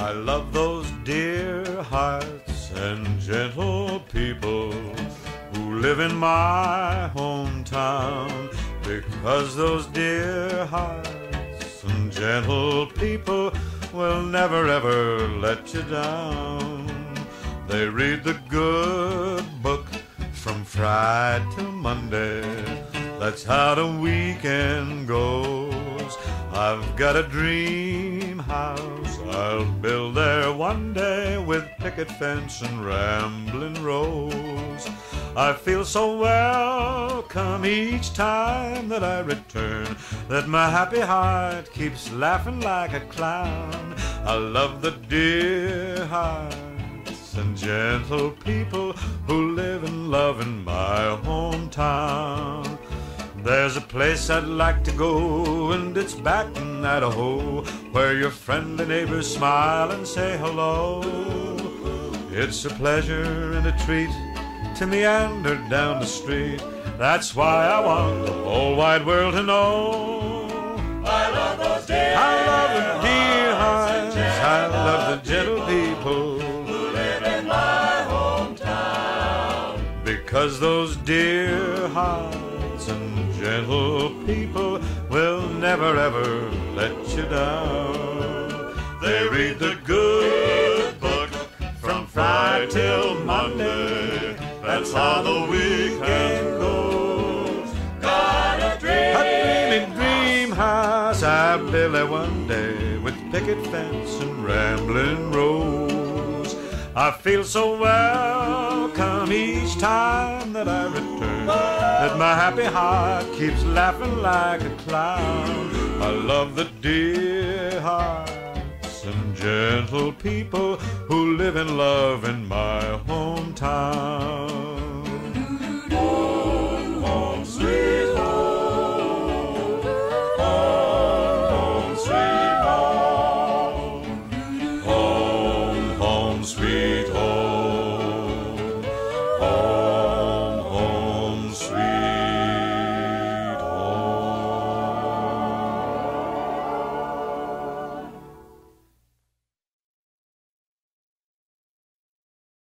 I love those dear hearts and gentle people who live in my hometown, because those dear hearts and gentle people will never ever let you down. They read the good book from Friday till Monday. That's how the weekend goes. I've got a dream house I'll build there one day, with picket fence and rambling rose. I feel so welcome each time that I return, that my happy heart keeps laughing like a clown. I love the dear hearts and gentle people who live and love in my hometown. There's a place I'd like to go, and it's back in Idaho, where your friendly neighbors smile and say hello. It's a pleasure and a treat to meander down the street. That's why I want the whole wide world to know. I love those dear, I love the dear hearts, I love the gentle people who live in my hometown. because those dear hearts and gentle people will never ever let you down. They read the good book from Friday till Monday. That's how the weekend goes. Got a A dream house I build there one day, with picket fence and rambling rose. I feel so welcome each time that I return, that my happy heart keeps laughing like a clown. I love the dear hearts and gentle people who live and love in my hometown.